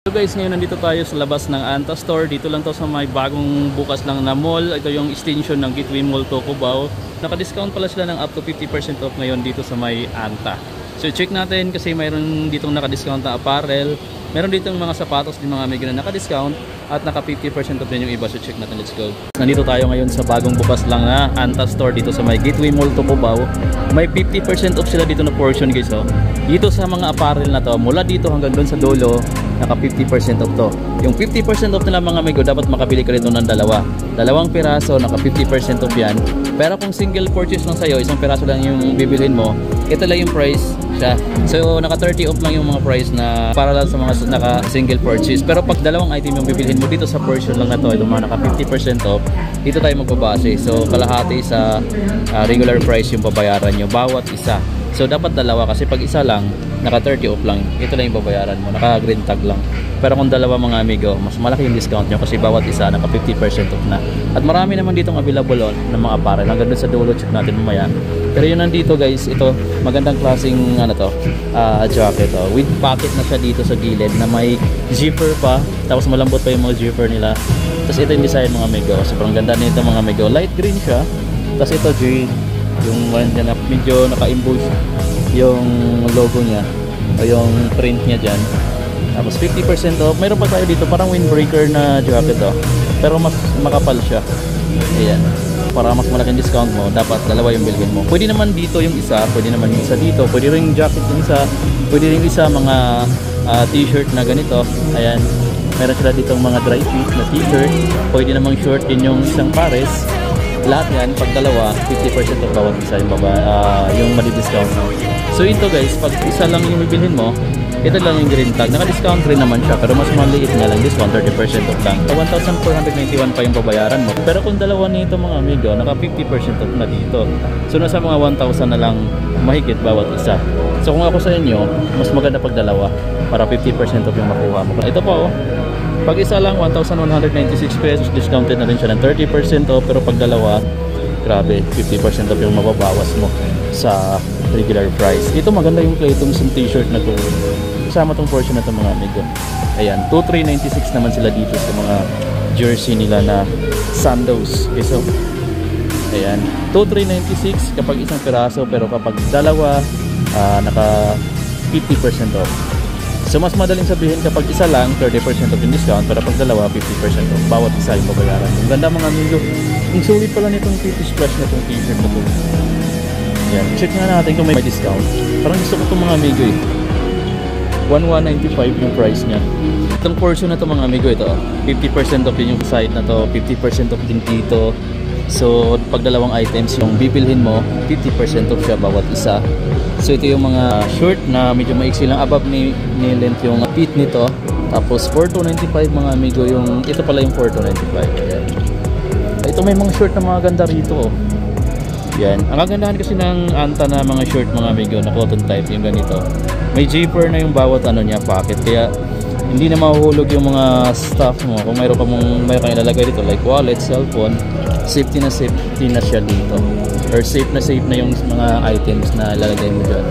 So guys, ngayon nandito tayo sa labas ng Anta Store. Dito lang to sa may bagong bukas lang na mall. Ito yung extension ng Gateway Mall Tocubao. Naka-discount pala sila ng up to 50% off ngayon dito sa may Anta. So check natin kasi mayroon ditong naka-discount na apparel. Meron ditong mga sapatos din mga amigo na naka-discount at naka 50% off din yung iba. So check natin, let's go. Nandito tayo ngayon sa bagong bukas lang na Anta Store dito sa may Gateway Mall Tocubao. May 50% off sila dito na portion guys. Oh. Dito sa mga apparel na to, mula dito hanggang doon sa dulo, naka 50% off to. Yung 50% off nila mga amigo, dapat makabili ka rito ng dalawang piraso, naka 50% off yan. Pero kung single purchase lang sa'yo, isang piraso lang yung bibilhin mo, ito lang yung price siya. So naka 30 off lang yung mga price na para lang sa mga naka single purchase. Pero pag dalawang item yung bibilhin mo dito sa portion lang na to, itong mga naka 50% off, dito tayo magbabase. So kalahati sa regular price yung babayaran nyo bawat isa. So dapat dalawa kasi pag isa lang, naka 30 off lang, ito lang yung babayaran mo, naka green tag lang. Pero kung dalawa mga amigo, mas malaki yung discount nyo kasi bawat isa naka 50% off na. At marami naman ditong available ng mga apparel. Hanggang doon sa dulo, check natin mamaya. Pero yun nandito guys, ito magandang klaseng jacket with pocket na siya dito sa gilid na may zipper pa, tapos malambot pa yung mga zipper nila. Tapos ito yung design mga amigo, sobrang ganda nito mga amigo, light green siya. Tapos ito yung medyo naka-emboss yung logo niya o yung print niya dyan. Tapos 50% off. Mayroon pa tayo dito parang windbreaker na jacket pero mas makapal siya. Ayan, para mas malaking discount mo, dapat dalawa yung bilhin mo. Pwede naman dito yung isa, pwede naman yung isa dito, pwede rin yung jacket yung isa, pwede rin isa mga t-shirt na ganito. Ayan, meron sila ditong mga dry fit na t-shirt, pwede namang short din yung isang pares. Lahat yan, pag dalawa, 50% of bawat isa yung madi-discount mo. So ito guys, pag isa lang yung bibilhin mo, ito lang yung green tag. Naka-discount rin naman siya, pero mas maliit nga lang discount, 30% off lang. 1,491 pa yung babayaran mo. Pero kung dalawa nito mga amigo, naka 50% off na dito. So nasa mga 1,000 na lang mahigit bawat isa. So kung ako sa inyo, mas maganda pag dalawa para 50% off yung makuha mo. Ito po pag isa lang 1,196 pesos, discounted na rin siya ng 30% off. Pero pag dalawa, grabe, 50% off yung mababawas mo sa regular price. Ito maganda yung Clayton t-shirt na to. Kasama tong portion na to mga amigo. Ayan, 2,396 naman sila dito sa mga jersey nila na Sandos. Okay, so ayan, 2,396 kapag isang piraso, pero kapag dalawa, naka 50% off. So mas madaling sabihin kapag isa lang 30% off yung discount, pero pag dalawa 50% off bawat isa yung babayaran. Ang ganda mga amigo. Ang sulit pala nitong British Splash na itong t-shirt na to. Yan, check nga natin kung may discount. Parang gusto ko itong mga amigo 1,195 yung price niya. Itong portion na to mga amigo, ito 50% off din yung side na to, 50% off din dito. So pag dalawang items yung bibilhin mo, 50% off siya bawat isa. So ito yung mga short na medyo maiksi lang, above ni length yung fit nito. Tapos 4,295 mga amigo, yung ito pala yung 4,295. Ayan. Ito may mga short na mga ganda rito. Yan. Ang kagandahan kasi ng Anta na mga short mga amigo na cotton type, yung ganito. May zipper na yung bawat niya, pocket. Kaya hindi na mahuhulog yung mga stuff mo. Kung mayroon kang ilalagay dito like wallet, cellphone, safety na siya dito. Or safe na yung mga items na ilalagay mo dyan.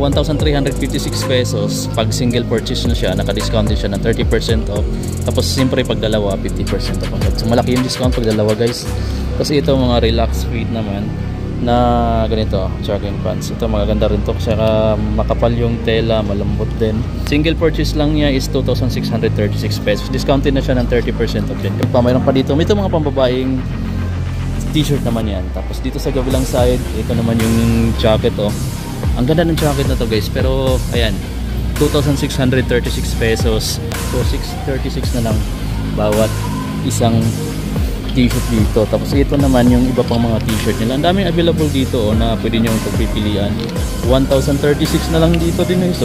1,356 pesos pag single purchase na siya, naka-discount din siya ng 30% off. Tapos siyempre pag dalawa 50% off. So malaki yung discount pag dalawa guys. Kasi ito mga relax fit naman na ganito, jogging pants. Ito magaganda rin to kasi makapal yung tela, malambot din. Single purchase lang niya is 2,636 pesos. Discounted na siya ng 30% off din. Mayroon pa dito, ito mga pambabaeng t-shirt naman yan. Tapos dito sa gabilang side, ito naman yung jacket Ang ganda ng jacket na to guys, pero ayan, 2,636 pesos. So 636 na lang bawat isang t-shirt dito. Tapos ito naman yung iba pang mga t-shirt nila. Ang daming available dito na pwede nyo pagpipilian. 1,036 na lang dito din guys.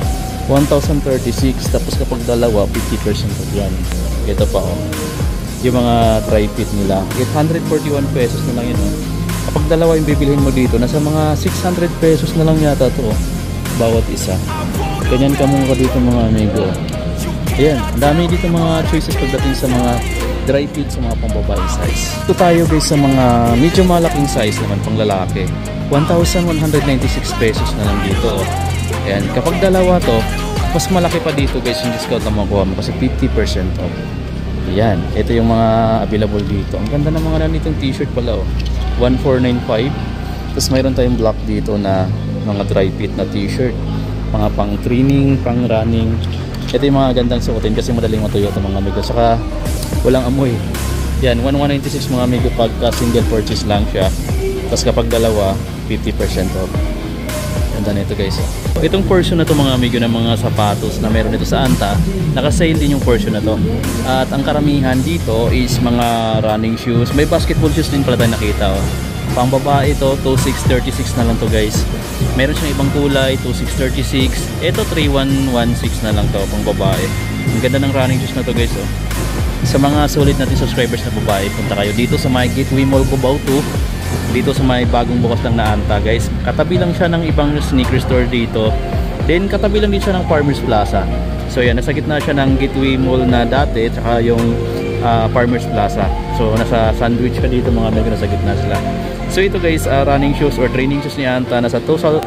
1,036. Tapos kapag dalawa 50% off yan. Ito pa yung mga dry fit nila, 841 pesos na lang yun. Kapag dalawa yung bibilhin mo dito, nasa mga 600 pesos na lang yata to bawat isa. Ganyan ka muna dito mga amigo. Ayan, ang dami dito mga choices pagdating sa mga dry fit sa mga pambabae size. Ito tayo guys sa mga medyo malaking size naman pang lalaki. 1,196 pesos na lang dito. Ayan, kapag dalawa to, mas malaki pa dito guys yung discount na makuha mo kasi 50% off. Ayan, ito yung mga available dito. Ang ganda ng mga ganitong t-shirt pala oh. 1495. Tapos mayroon tayong black dito na mga dry fit na t-shirt, mga pang training, pang running. Ito yung mga gandang suotin kasi madaling matuyo ito mga amigo, saka walang amoy. Yan, 1196 mga amigo pagka single purchase lang siya. Tapos kapag dalawa, 50% off. Ganda nito guys. Itong portion na to mga amigo ng mga sapatos na meron dito sa Anta, naka-sale din yung portion na to. At ang karamihan dito is mga running shoes. May basketball shoes din pala tayo nakita oh. Pang babae ito, 2636 na lang to guys. Meron siyang ibang kulay, 2636. Ito 3116 na lang to pang babae. Ang ganda ng running shoes na to guys oh. Sa mga solid natin subscribers na babae, punta kayo dito sa my Gateway Mall Cubao 2. Dito sa may bagong bukas lang na Anta guys. Katabi lang siya ng ibang sneaker store dito. Then katabi lang din siya ng Farmers Plaza. So yan, nasa gitna siya ng Gateway Mall na dati, tsaka yung Farmers Plaza. So nasa sandwich ka dito mga amigo, nasa gitna sila. So ito guys, running shoes or training shoes ni Anta, nasa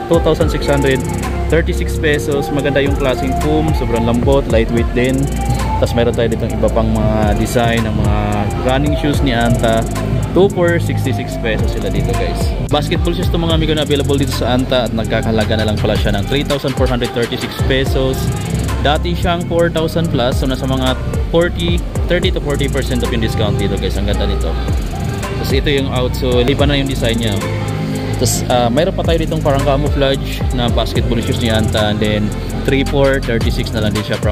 2,636 pesos. Maganda yung klaseng foam, sobrang lambot, lightweight din. Tapos meron tayo ditong iba pang mga design ng mga running shoes ni Anta. 2 for 66 pesos sila dito guys. Basketball shoes to mga amigo na available dito sa Anta at nagkakahalaga na lang pala siya ng 3,436 pesos. Dati siyang 4,000 plus, so nasa mga 30 to 40% of yung discount dito guys. Ang ganda nito. Tapos ito yung out, so liba na yung design niya. Tapos mayroon pa tayo ditong parang camouflage na basketball shoes ni Anta, and then 3 for 36 na lang din siya from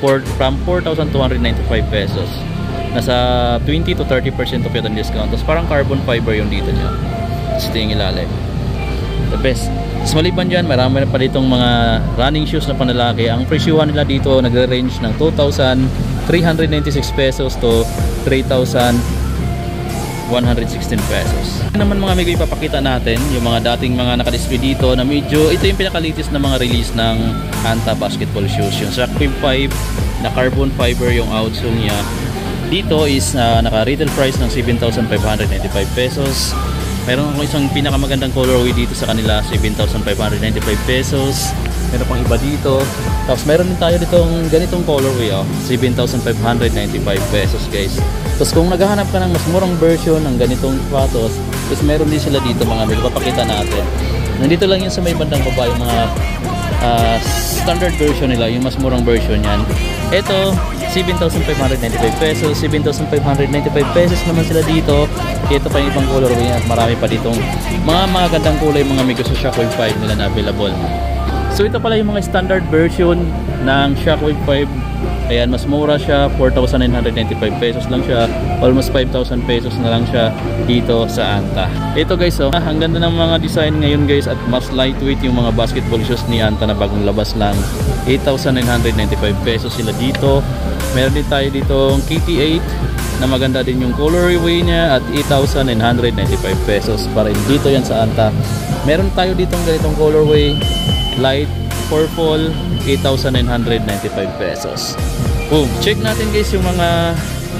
4,295 pesos. Nasa 20 to 30% of yung discount. Tapos parang carbon fiber yung dito niya. Tapos ito yung ilalim. The best. Tapos maliban dyan, marami pa ditong mga running shoes na panlalaki. Ang presyuhan nila dito nagre-range ng 2,396 pesos to 3,116 pesos. Naman mga amigo, ipapakita natin yung mga dating mga nakadisplay dito na medyo, ito yung pinakalitis na mga release ng Anta basketball shoes. Yung Shockwave 5 na carbon fiber yung outsole niya. Dito is naka-retail price ng 7,595 pesos. Meron akong isang pinakamagandang colorway dito sa kanila, 7,595 pesos. Meron pang iba dito. Tapos meron din tayo ditong ganitong colorway, 7,595 pesos guys. Tapos kung naghahanap ka ng mas murang version ng ganitong sapatos, is meron din sila dito mga amigo. Papakita natin. Nandito lang yun sa may bandang baba yung mga standard version nila, yung mas murang version yan. Ito 7,595 pesos, 7,595 pesos naman sila dito. Ito pa yung ibang colorway at marami pa ditong mga gandang kulay mga amigo sa Shockwave 5 nila na available. So ito pala yung mga standard version ng Shockwave 5. Ayan, mas mura siya, 4,995 pesos lang siya. Almost 5,000 pesos na lang siya dito sa Anta. Ito guys, ang ganda ng mga design ngayon guys, at mas lightweight yung mga basketball shoes ni Anta na bagong labas lang. 8,995 pesos sila dito. Meron din tayo ditong KT8 na maganda din yung colorway niya at 8,995 pesos pa rin dito yan sa Anta. Meron tayo ditong ganitong colorway, light purple, 8,995 pesos. Boom! Check natin guys yung mga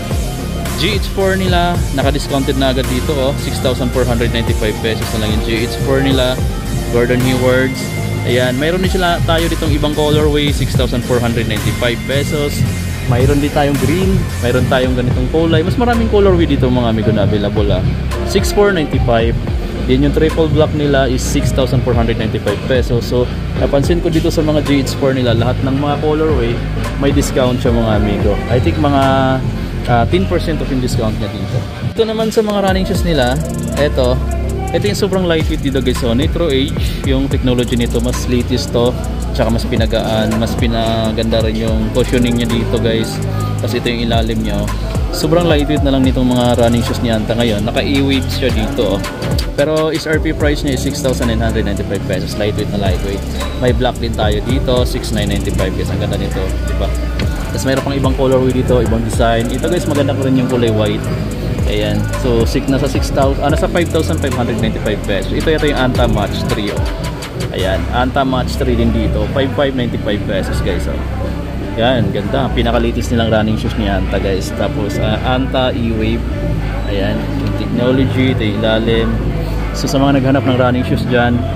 GH4 nila. Naka-discounted na agad dito 6,495 pesos na lang yung GH4 nila. Gordon Haywards. Ayan, mayroon din sila tayo ditong ibang colorway, 6,495 pesos. Mayroon din tayong green, mayroon tayong ganitong kulay. Mas maraming colorway dito mga amigo na available 6,495. Yan yung triple black nila is 6,495 pesos. So napansin ko dito sa mga GH4 nila, lahat ng mga colorway may discount siya mga amigo. I think mga 10% of yung discount niya dito. Ito naman sa mga running shoes nila, ito yung sobrang lightweight dito guys. So Nitro Age, yung technology nito mas latest to, tsaka mas pinagaan, mas pinaganda rin yung cushioning niya dito guys. Kasi ito yung ilalim niya. Sobrang lightweight na lang nitong mga running shoes ni Anta ngayon. Naka e-weight siya dito. Pero SRP price niya is 6,995 pesos. Lightweight na lightweight. May black din tayo dito, 6,995 guys. Ang ganda nito, diba? Tapos mayroon pang ibang colorway dito, ibang design. Ito guys, maganda ko rin yung kulay white. Ayan. So nasa 5,595 pesos. Ito yung Anta Match 3 Ayan, Anta Match 3 din dito, 5,595 pesos guys. Yan, ganda. Pinakalitis nilang running shoes ni Anta guys. Tapos Anta E-Wave. Ayan, yung technology, ito yung ilalim. So sa mga naghanap ng running shoes dyan,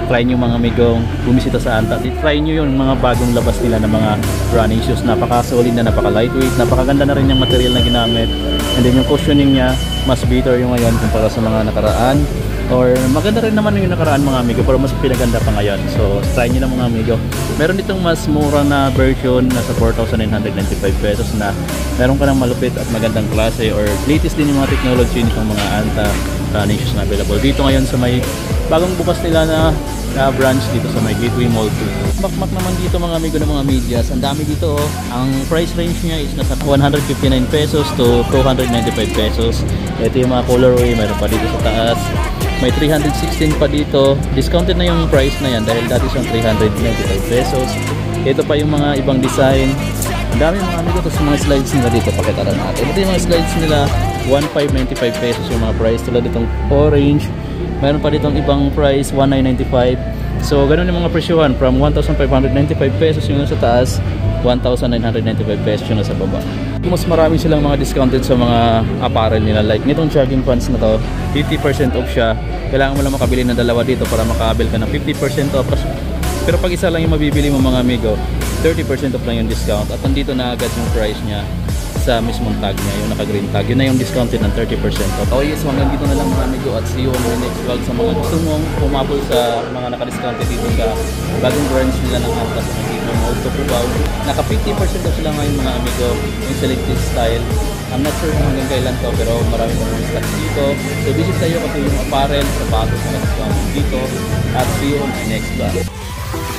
try nyo mga amigong bumisita sa Anta. Try nyo yung mga bagong labas nila ng mga running shoes. Napaka-solid na, napaka-lightweight, napakaganda na rin yung material na ginamit. And then yung cushioning niya, mas better yung ngayon kumpara sa mga nakaraan. Or maganda rin naman yung nakaraan mga amigo, pero mas pinaganda pa ngayon. So try nyo na mga amigo. Meron ditong mas mura na version, nasa 4,995 pesos na meron ka ng malupit at magandang klase or latest din yung mga technology nitong mga Anta running shoes na available dito ngayon sa may bagong bukas nila na branch dito sa may Gateway Mall 2. Makmak naman dito mga amigo ng mga medyas. Ang dami dito oh. Ang price range niya is nasa 159 pesos to 295 pesos. Ito yung mga colorway, meron pa dito sa taas. May 316 pa dito. Discounted na yung price na yan dahil dati siyang 395 pesos. Ito pa yung mga ibang design. Ang dami mga amigo. Tapos mga slides nila dito. Pakita natin. Ito yung mga slides nila. 1,595 pesos yung mga price. Tulad itong orange. Mayroon pa ditong ibang price. 1,995. So ganun yung mga presyohan. From 1,595 pesos yung nasa taas. 1,995 pesos yung nasa baba. Mas marami silang mga discounted sa mga apparel nila. Like nitong jogging pants na to, 50% off siya. Kailangan mo lang makabili ng dalawa dito para makaabil ka ng 50% off. Pero pag isa lang yung mabibili mo mga amigo, 30% off lang yung discount. At nandito na agad yung price niya sa mismong tag niya, yung naka-green tag. Yun na yung discounted ng 30% off. Oh yes, hanggang dito na lang mga amigo at see you on my next vlog. Sa mga gusto mong pumapol sa mga naka-discounted dito sa bagong branch nila ng Anta sa Gateway Mall 2 Cubao. Naka 50% off sila ngayon mga amigo, yung selected style. I'm not sure kung hanggang kailan to, pero marami pa mga stocks dito. So visit tayo kasi yung apparel, sapatos na discounted dito. At see you on my next vlog.